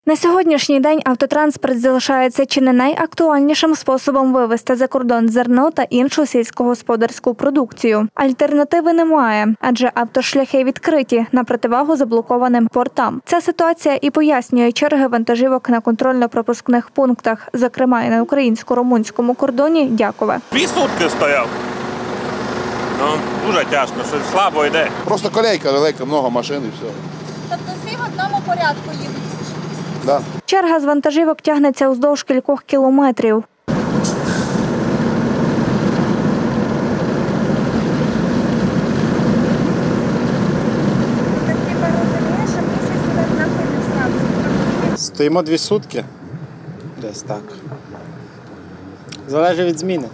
На сьогоднішній день автотранспорт залишається чи не найактуальнішим способом вивезти за кордон зерно та іншу сільськогосподарську продукцію. Альтернативи немає, адже автошляхи відкриті на противагу заблокованим портам. Ця ситуація і пояснює черги вантажівок на контрольно-пропускних пунктах, зокрема і на українсько-румунському кордоні Дякове. 2 сутки стояв. Дуже тяжко, щось слабо йде. Просто колейка велика, много машин і все. Тобто всі в одному порядку їдуть? Да. Черга з вантажівок тягнеться уздовж кількох кілометрів. Стоїмо 2 сутки. Десь так. Залежить від зміни.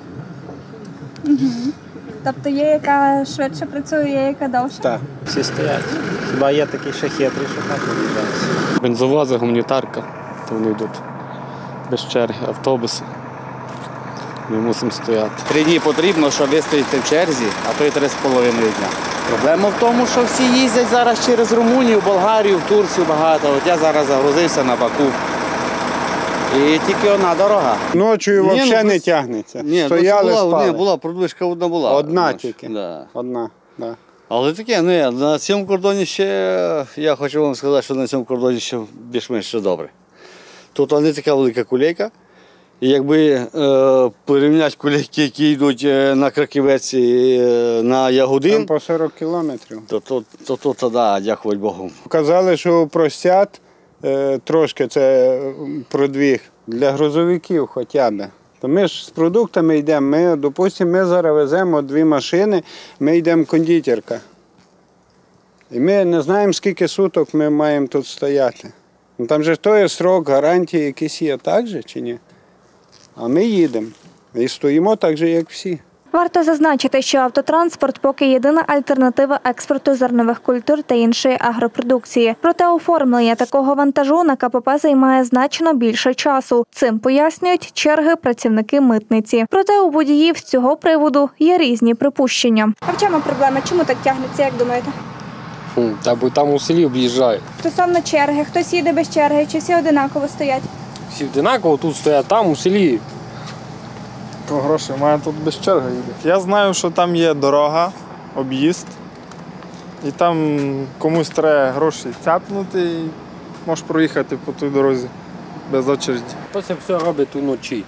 Тобто є яка швидше працює, є яка довше? Так, всі стоять. Хіба є такий ще хитрий, що так виїжджають. Бензовози, гуманітарка, то вони йдуть без черги, автобуси. Ми мусимо стояти. 3 дні потрібно, щоб вистояти в черзі, а то й 3,5 дня. Проблема в тому, що всі їздять зараз через Румунію, Болгарію, в Турцію багато. От я зараз загрузився на Баку. І тільки одна дорога. Ночою взагалі не тягнеться. Стояли, спали. Була, продвижка одна була. Одна тільки. Да. Одна, да. Але таке, на цьому кордоні ще, я хочу вам сказати, що на цьому кордоні ще більш-менш все добре. Тут не така велика кулейка. І якби порівняти кулейки, які йдуть на Краківець і на Ягодин, Там по 40 кілометрів. то да, дякувати Богу. Казали, що простять трошки це продвіг для грузовиків хоча б. То ми ж з продуктами йдемо, допустимо, ми зараз веземо 2 машини, ми йдемо кондитерка. І ми не знаємо, скільки суток ми маємо тут стояти. Там же той срок гарантії якийсь є, так же чи ні? А ми їдемо і стоїмо так же, як всі. Варто зазначити, що автотранспорт поки єдина альтернатива експорту зернових культур та іншої агропродукції. Проте оформлення такого вантажу на КПП займає значно більше часу. Цим пояснюють черги працівники митниці. Проте у водіїв з цього приводу є різні припущення. А в чому проблема? Чому так тягнеться, як думаєте? Та бо там у селі об'їжджають. Стосовно черги, хтось їде без черги, чи всі одинаково стоять? Всі одинаково тут стоять, там у селі. То гроші, має тут без черги їде. Я знаю, що там є дорога, об'їзд. І там комусь треба гроші цяпнути і можеш проїхати по той дорозі без очереді. То це все робить уночі.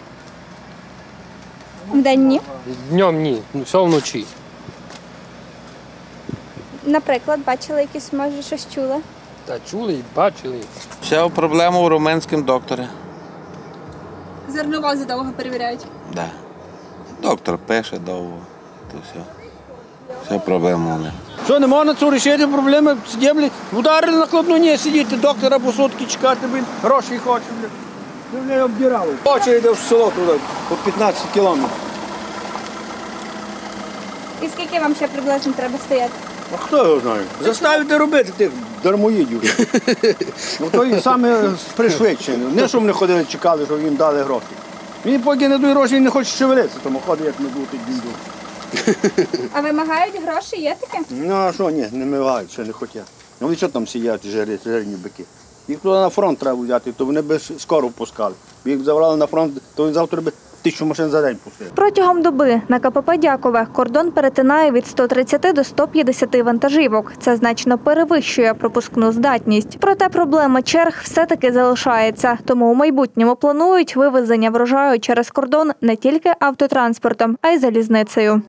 Вдень ні. Днем ні, все вночі. Наприклад, бачили якісь, може, щось чули? Та чули, бачили. Ще проблема у румунському докторі. Зерновози довго перевіряють. Да. Доктор пише довго, то все. Все проблема у них. Що, не можна це рішити проблеми? Сиділи, ударили на кладну, сидіти, доктора по сутки чекати, гроші хоче. Вони обдирали. Хоче йде в село туди, по 15 кілометрів. І скільки вам ще приблизно треба стояти? А хто його знає? Заставити робити тих дармоїдів. То і саме пришвидшено. Не що вони ходили, чекали, щоб їм дали гроші. Він поки не дають гроші, він не хоче шевелитися, тому ходить, як не бути дінду. А вимагають гроші, є таке? Ну а що, ні, не вимагають, ще не хочуть. Ну і що там сидять жирні бики? Їх туди на фронт треба взяти, то вони б скоро впускали. Їх забрали на фронт, то він завтра би 1000 машин за день пустив. Протягом доби на КПП Дякове кордон перетинає від 130 до 150 вантажівок. Це значно перевищує пропускну здатність. Проте проблема черг все-таки залишається. Тому у майбутньому планують вивезення врожаю через кордон не тільки автотранспортом, а й залізницею.